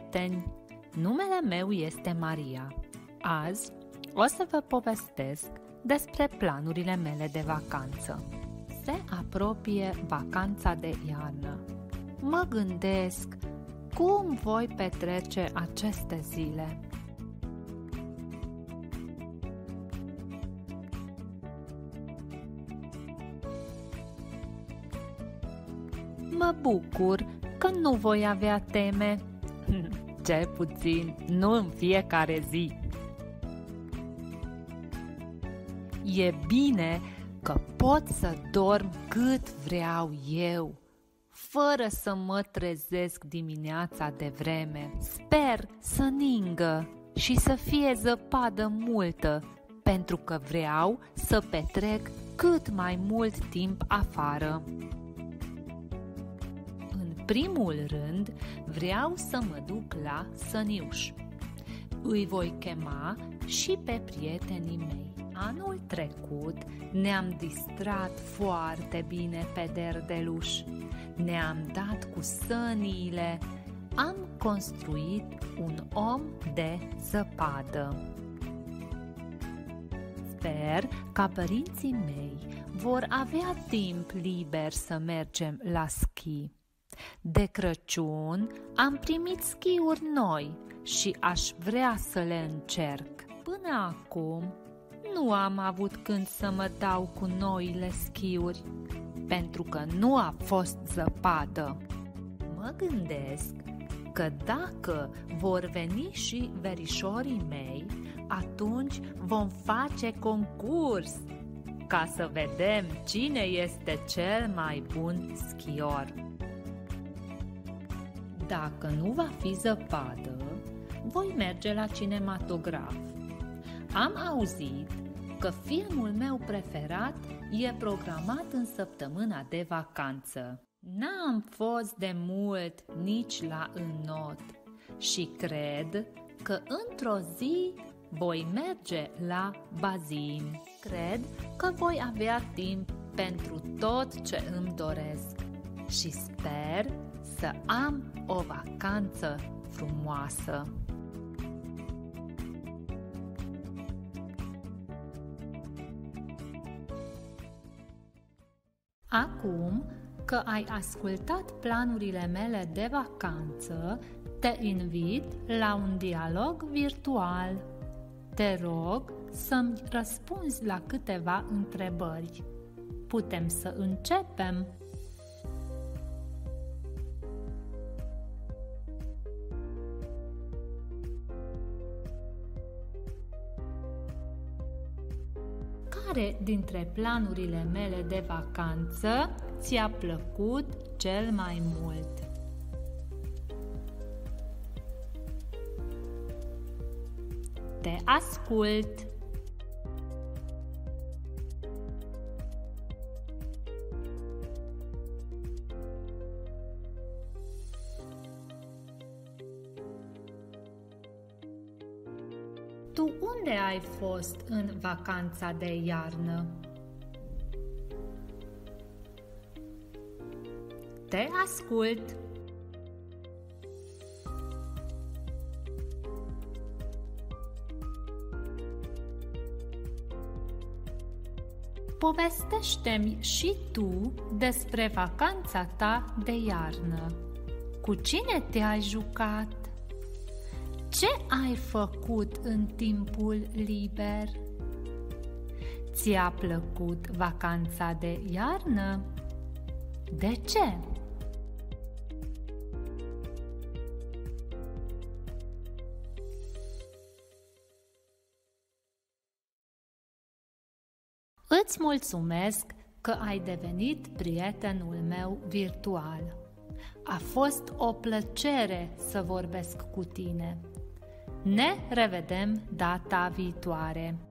prieteni! Numele meu este Maria. Azi o să vă povestesc despre planurile mele de vacanță. Se apropie vacanța de iarnă. Mă gândesc cum voi petrece aceste zile. Mă bucur că nu voi avea teme, cel puțin nu în fiecare zi. E bine că pot să dorm cât vreau eu, fără să mă trezesc dimineața devreme. Sper să ningă și să fie zăpadă multă, pentru că vreau să petrec cât mai mult timp afară. În primul rând, vreau să mă duc la Săniuș. Îi voi chema și pe prietenii mei. Anul trecut ne-am distrat foarte bine pe Derdeluș. Ne-am dat cu săniile, am construit un om de zăpadă. Sper ca părinții mei vor avea timp liber să mergem la schi. De Crăciun am primit schiuri noi și aș vrea să le încerc. Până acum nu am avut când să mă dau cu noile schiuri, pentru că nu a fost zăpadă. Mă gândesc că dacă vor veni și verișorii mei, atunci vom face concurs ca să vedem cine este cel mai bun schior. Dacă nu va fi zăpadă, voi merge la cinematograf. Am auzit că filmul meu preferat e programat în săptămâna de vacanță. N-am fost de mult nici la Înot și cred că într-o zi voi merge la Bazin. Cred că voi avea timp pentru tot ce îmi doresc și sper să am o vacanță frumoasă. Acum că ai ascultat planurile mele de vacanță, te invit la un dialog virtual. Te rog să-mi răspunzi la câteva întrebări. Putem să începem? Care dintre planurile mele de vacanță ți-a plăcut cel mai mult? Te ascult! Tu unde ai fost în vacanța de iarnă? Te ascult! Povestește-mi și tu despre vacanța ta de iarnă. Cu cine te-ai jucat? Ce ai făcut în timpul liber? Ți-a plăcut vacanța de iarnă? De ce? Îți mulțumesc că ai devenit prietenul meu virtual. A fost o plăcere să vorbesc cu tine. Ne revedem data viitoare.